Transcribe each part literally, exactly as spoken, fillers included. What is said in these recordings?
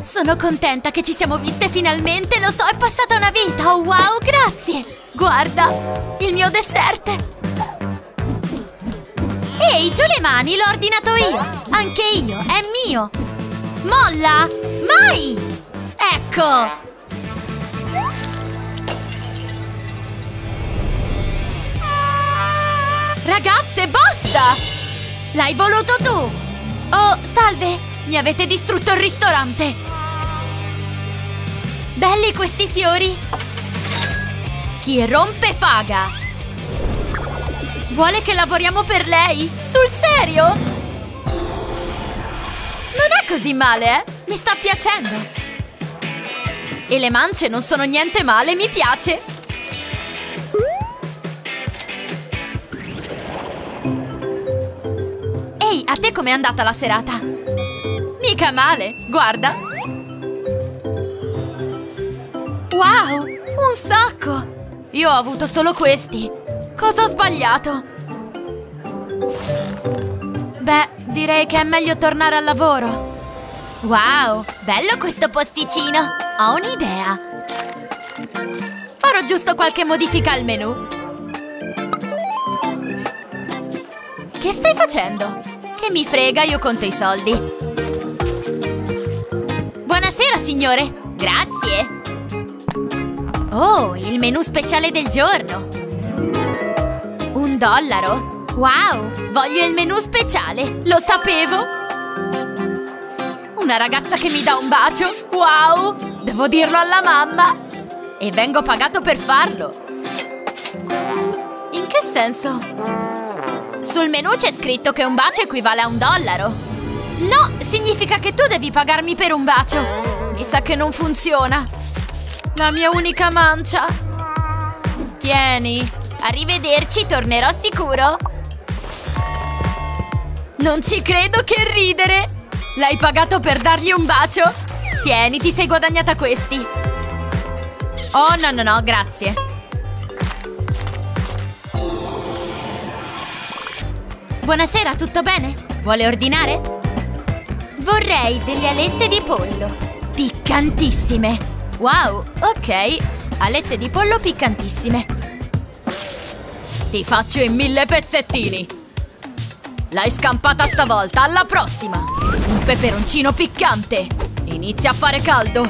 Sono contenta che ci siamo viste finalmente, lo so, è passata una vita. Oh wow, grazie. Guarda, il mio dessert. Ehi, giù le mani, l'ho ordinato io. Anche io, è mio. Molla, mai. Ecco. Ragazze, basta! L'hai voluto tu! Oh, salve! Mi avete distrutto il ristorante! Belli questi fiori! Chi rompe paga! Vuole che lavoriamo per lei? Sul serio? Non è così male, eh? Mi sta piacendo! E le mance non sono niente male, mi piace! Ehi, a te com'è andata la serata? Mica male, guarda! Wow, un sacco! Io ho avuto solo questi! Cosa ho sbagliato? Beh, direi che è meglio tornare al lavoro! Wow, bello questo posticino! Ho un'idea! Farò giusto qualche modifica al menù! Che stai facendo? Che mi frega, io conto i soldi. Buonasera, signore. Grazie. Oh, il menù speciale del giorno. Un dollaro? Wow, voglio il menù speciale. Lo sapevo. Una ragazza che mi dà un bacio. Wow, devo dirlo alla mamma. E vengo pagato per farlo. In che senso? Sul menù c'è scritto che un bacio equivale a un dollaro. No, significa che tu devi pagarmi per un bacio. Mi sa che non funziona. La mia unica mancia. Tieni. Arrivederci, tornerò sicuro. Non ci credo, che ridere. L'hai pagato per dargli un bacio? Tieni, ti sei guadagnata questi. Oh, no, no, no, grazie. Buonasera, tutto bene? Vuole ordinare? Vorrei delle alette di pollo. Piccantissime. Wow, ok. Alette di pollo piccantissime. Ti faccio in mille pezzettini. L'hai scampata stavolta, alla prossima. Un peperoncino piccante. Inizia a fare caldo.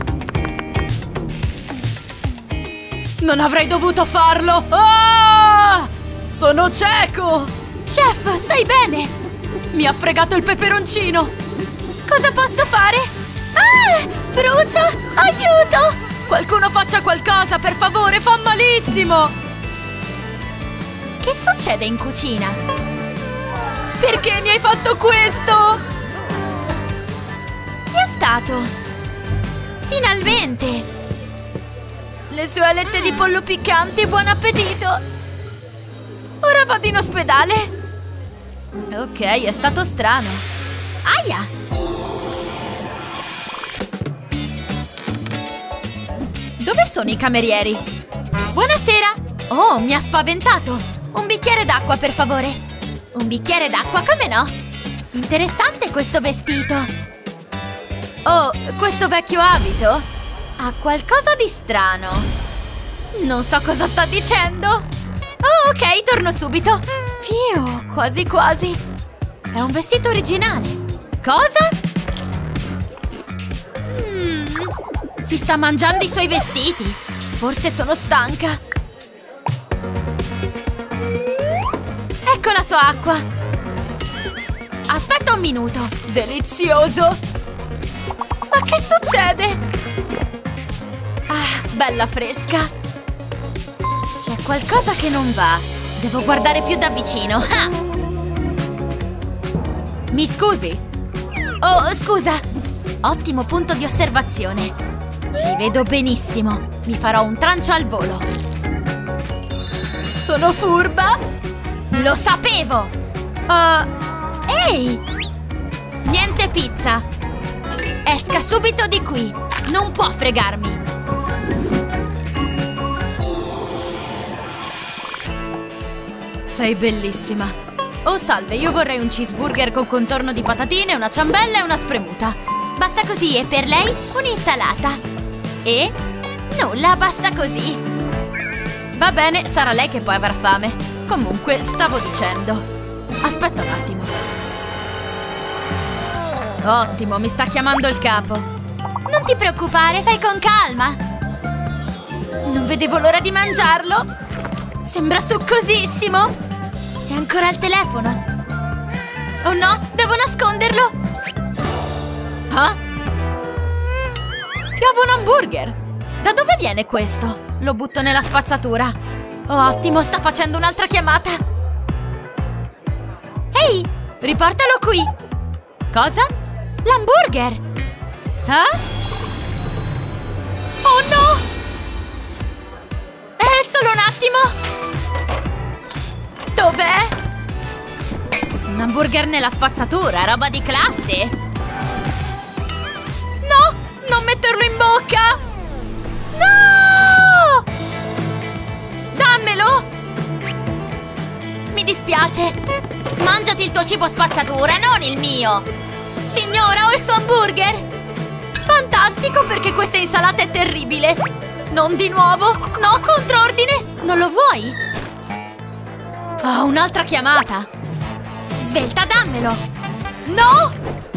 Non avrei dovuto farlo. Ah! Sono cieco. Chef, stai bene? Mi ha fregato il peperoncino! Cosa posso fare? Ah! Brucia! Aiuto! Qualcuno faccia qualcosa, per favore, fa malissimo! Che succede in cucina? Perché mi hai fatto questo? Chi è stato? Finalmente! Le sue alette di pollo piccanti, buon appetito! Ora vado in ospedale! Ok, è stato strano. Aia! Dove sono i camerieri? Buonasera! Oh, mi ha spaventato! Un bicchiere d'acqua, per favore! Un bicchiere d'acqua, come no? Interessante questo vestito! Oh, questo vecchio abito ha qualcosa di strano. Non so cosa sta dicendo. Oh, ok, torno subito. Fiu, quasi quasi. È un vestito originale. Cosa? Mm, si sta mangiando i suoi vestiti. Forse sono stanca. Ecco la sua acqua. Aspetta un minuto. Delizioso. Ma che succede? Ah, bella fresca. C'è qualcosa che non va. Devo guardare più da vicino. Ah! Mi scusi? Oh, scusa. Ottimo punto di osservazione. Ci vedo benissimo. Mi farò un trancio al volo. Sono furba? Lo sapevo! Uh, ehi! Niente pizza! Esca subito di qui! Non può fregarmi! Sei bellissima! Oh, salve, io vorrei un cheeseburger con contorno di patatine, una ciambella e una spremuta. Basta così e per lei un'insalata. E nulla, basta così. Va bene, sarà lei che poi avrà fame. Comunque, stavo dicendo. Aspetta un attimo. Ottimo, mi sta chiamando il capo. Non ti preoccupare, fai con calma. Non vedevo l'ora di mangiarlo. Sembra succosissimo. E ancora al telefono. Oh no, devo nasconderlo. Ah? Piove un hamburger. Da dove viene questo? Lo butto nella spazzatura. Ottimo, sta facendo un'altra chiamata. Ehi, riportalo qui. Cosa? L'hamburger. Eh? Oh no! È solo un attimo. Dov'è? Un hamburger nella spazzatura, roba di classe. No, non metterlo in bocca. No! Dammelo. Mi dispiace. Mangiati il tuo cibo spazzatura, non il mio. Signora, ho il suo hamburger. Fantastico, perché questa insalata è terribile. Non di nuovo. No, contrordine. Non lo vuoi? Oh, un'altra chiamata. Svelta, dammelo. No!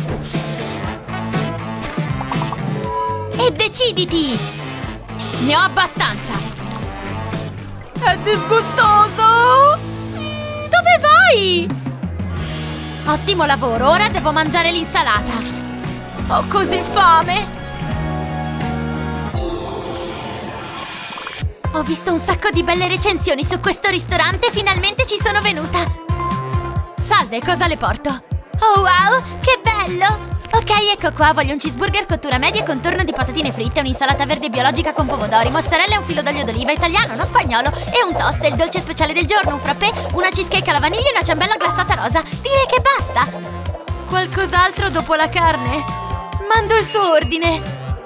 E deciditi. Ne ho abbastanza. È disgustoso. Dove vai? Ottimo lavoro, ora devo mangiare l'insalata. Ho così fame. Ho visto un sacco di belle recensioni su questo ristorante e finalmente ci sono venuta. Salve, cosa le porto? Oh wow, che bello! Ok, ecco qua, voglio un cheeseburger cottura media e contorno di patatine fritte, un'insalata verde biologica con pomodori, mozzarella e un filo d'olio d'oliva italiano, non spagnolo, e un toast, il dolce speciale del giorno, un frappè, una cheesecake alla vaniglia e una ciambella glassata rosa. Direi che basta! Qualcos'altro dopo la carne? Mando il suo ordine!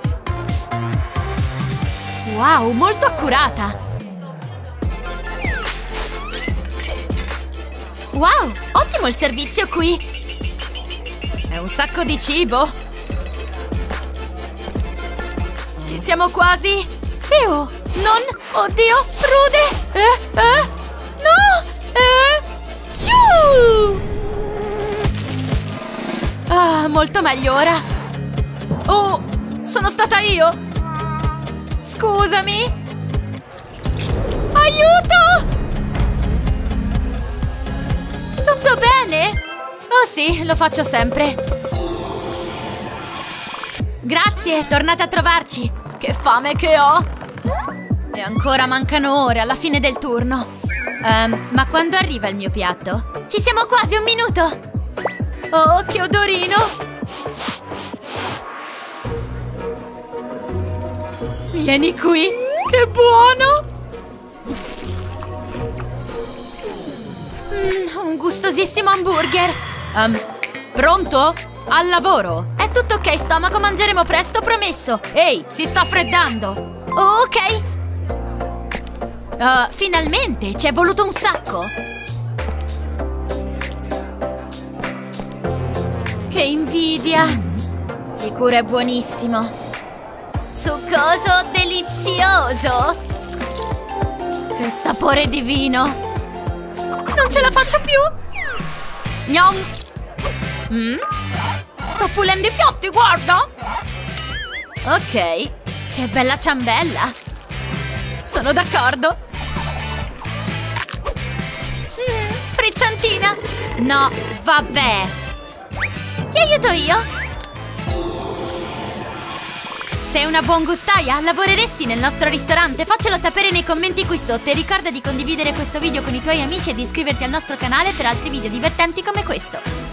Wow, molto accurata! Wow, ottimo il servizio qui! È un sacco di cibo! Ci siamo quasi! Ew! Non! Oddio! Rude! Eh? Eh? No! Eh? Ciu! Ah, molto meglio ora! Oh! Sono stata io! Scusami! Aiuto! Tutto bene? Oh sì, lo faccio sempre. Grazie, tornate a trovarci. Che fame che ho! E ancora mancano ore alla fine del turno. Um, ma quando arriva il mio piatto? Ci siamo quasi, un minuto! Oh, che odorino! Vieni qui! Che buono! Mm, un gustosissimo hamburger! Um, pronto? Al lavoro! È tutto ok, stomaco, mangeremo presto, promesso! Ehi, si sta freddando! Oh, ok! Uh, finalmente! Ci è voluto un sacco! Che invidia! Sicuro è buonissimo! Succoso, delizioso! Che sapore divino! Non ce la faccio più! Gnom! Mm? Sto pulendo i piatti, guarda! Ok, che bella ciambella! Sono d'accordo! Mm, frizzantina! No, vabbè! Ti aiuto io? Sei una buon gustaia? Lavoreresti nel nostro ristorante? Faccelo sapere nei commenti qui sotto e ricorda di condividere questo video con i tuoi amici e di iscriverti al nostro canale per altri video divertenti come questo.